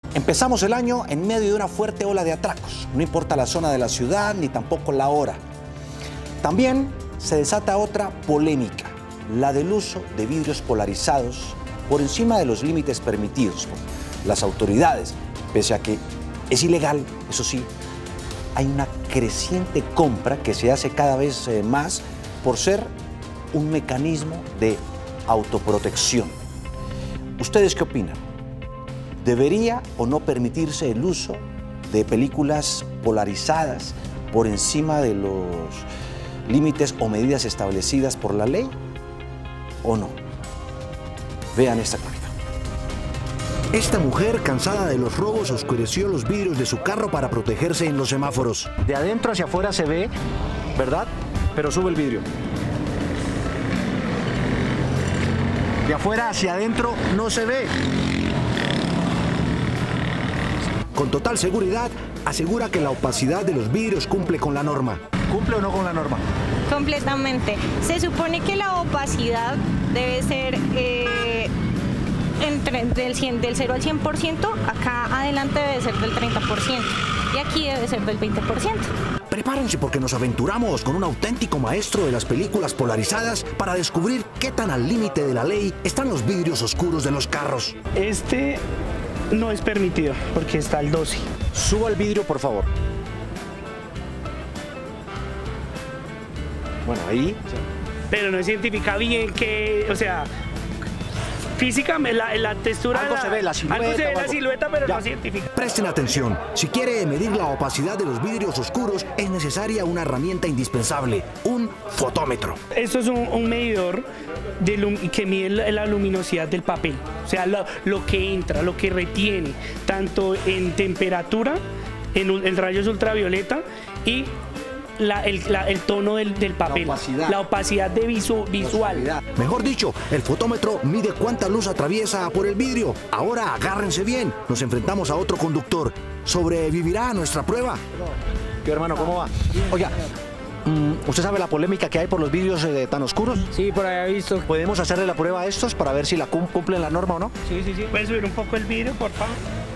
Empezamos el año en medio de una fuerte ola de atracos. No importa la zona de la ciudad ni tampoco la hora. También se desata otra polémica, la del uso de vidrios polarizados por encima de los límites permitidos por las autoridades. Pese a que es ilegal, eso sí, hay una creciente compra que se hace cada vez más por ser un mecanismo de autoprotección. ¿Ustedes qué opinan? ¿Debería o no permitirse el uso de películas polarizadas por encima de los límites o medidas establecidas por la ley o no? Vean esta crónica. Esta mujer, cansada de los robos, oscureció los vidrios de su carro para protegerse en los semáforos. De adentro hacia afuera se ve, ¿verdad? Pero sube el vidrio. De afuera hacia adentro no se ve. Con total seguridad, asegura que la opacidad de los vidrios cumple con la norma. ¿Cumple o no con la norma? Completamente. Se supone que la opacidad debe ser del 0 al 100%, acá adelante debe ser del 30% y aquí debe ser del 20%. Prepárense porque nos aventuramos con un auténtico maestro de las películas polarizadas para descubrir qué tan al límite de la ley están los vidrios oscuros de los carros. Este no es permitido porque está el 12. Suba el vidrio, por favor. Bueno, ahí. Pero no se identifica bien que, o sea, físicamente la textura. Algo se ve, la silueta. Algo se ve la silueta, pero Ya. no se identifica. Presten atención, si quiere medir la opacidad de los vidrios oscuros es necesaria una herramienta indispensable, un fotómetro. Esto es un medidor que mide la luminosidad del papel, o sea, lo que entra, lo que retiene, tanto en temperatura, en rayos ultravioleta y el tono del papel, la opacidad de visual. Mejor dicho, el fotómetro mide cuánta luz atraviesa por el vidrio. Ahora agárrense bien, nos enfrentamos a otro conductor. ¿Sobrevivirá a nuestra prueba? ¿Qué, hermano, cómo va? Oiga, ¿usted sabe la polémica que hay por los vidrios tan oscuros? Sí, por ahí he visto. ¿Podemos hacerle la prueba a estos para ver si la cumplen la norma o no? Sí. ¿Puedes subir un poco el vidrio, por favor?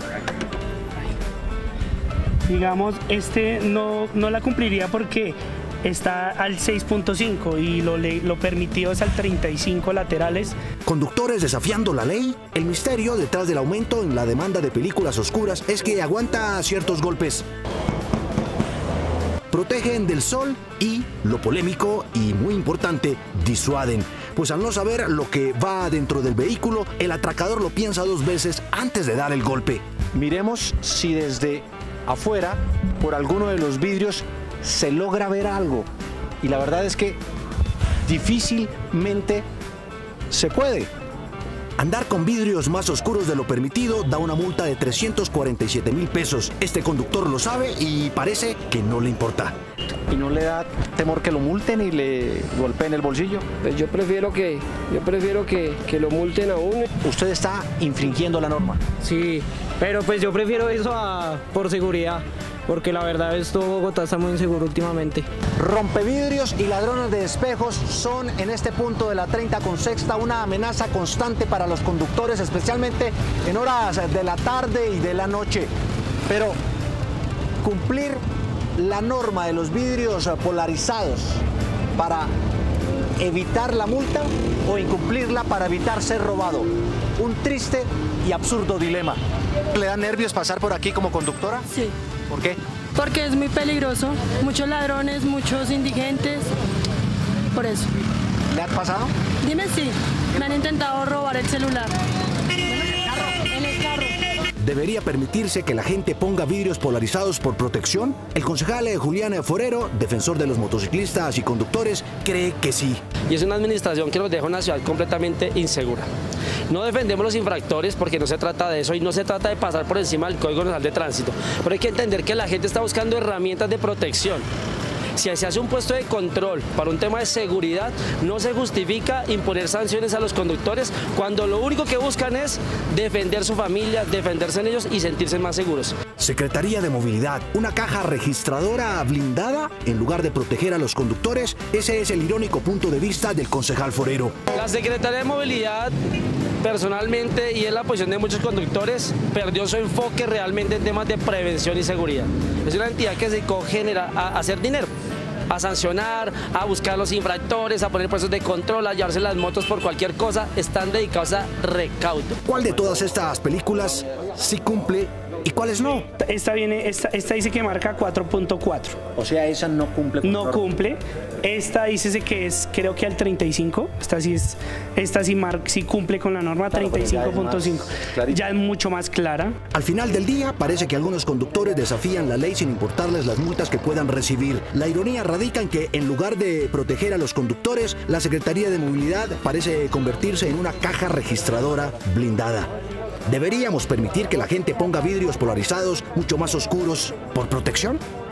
Digamos, este no la cumpliría porque está al 6.5 y lo permitido es al 35 laterales. ¿Conductores desafiando la ley? El misterio detrás del aumento en la demanda de películas oscuras es que aguanta ciertos golpes. Protegen del sol y, lo polémico y muy importante, disuaden. Pues al no saber lo que va dentro del vehículo, el atracador lo piensa dos veces antes de dar el golpe. Miremos si desde afuera, por alguno de los vidrios, se logra ver algo. Y la verdad es que difícilmente se puede. Andar con vidrios más oscuros de lo permitido da una multa de 347,000 pesos. Este conductor lo sabe y parece que no le importa. ¿Y no le da temor que lo multen y le golpeen el bolsillo? Pues yo prefiero que lo multen a uno. Usted está infringiendo la norma. Sí, pero pues yo prefiero eso por seguridad, porque la verdad Bogotá está muy inseguro últimamente. Rompevidrios y ladrones de espejos son en este punto de la 30 con sexta una amenaza constante para los conductores, especialmente en horas de la tarde y de la noche. Pero cumplir la norma de los vidrios polarizados para evitar la multa o incumplirla para evitar ser robado. Un triste y absurdo dilema. ¿Le da nervios pasar por aquí como conductora? Sí. ¿Por qué? Porque es muy peligroso. Muchos ladrones, muchos indigentes. Por eso. ¿Le ha pasado? Dime si me han intentado robar el celular. En el carro. ¿Debería permitirse que la gente ponga vidrios polarizados por protección? El concejal Julián Forero, defensor de los motociclistas y conductores, cree que sí. Y es una administración que nos deja una ciudad completamente insegura. No defendemos los infractores porque no se trata de eso y no se trata de pasar por encima del Código Nacional de Tránsito. Pero hay que entender que la gente está buscando herramientas de protección. Si se hace un puesto de control para un tema de seguridad, no se justifica imponer sanciones a los conductores cuando lo único que buscan es defender su familia, defenderse en ellos y sentirse más seguros. Secretaría de Movilidad, una caja registradora blindada en lugar de proteger a los conductores. Ese es el irónico punto de vista del concejal Forero. La Secretaría de Movilidad Personalmente, y en la posición de muchos conductores, perdió su enfoque realmente en temas de prevención y seguridad. Es una entidad que se dedicó a hacer dinero, a sancionar, a buscar los infractores, a poner puestos de control, a llevarse las motos por cualquier cosa. Están dedicados a recaudo. ¿Cuál de todas estas películas sí cumple y cuáles no? Esta dice que marca 4.4. O sea, esa no cumple con No norma. cumple. Esta dice que es, creo que al 35. Esta sí cumple con la norma, Claro, pero ya es más 35.5. clarita. Ya es mucho más clara. Al final del día, parece que algunos conductores desafían la ley sin importarles las multas que puedan recibir. La ironía radica en que, en lugar de proteger a los conductores, la Secretaría de Movilidad parece convertirse en una caja registradora blindada. ¿Deberíamos permitir que la gente ponga vidrios polarizados mucho más oscuros por protección?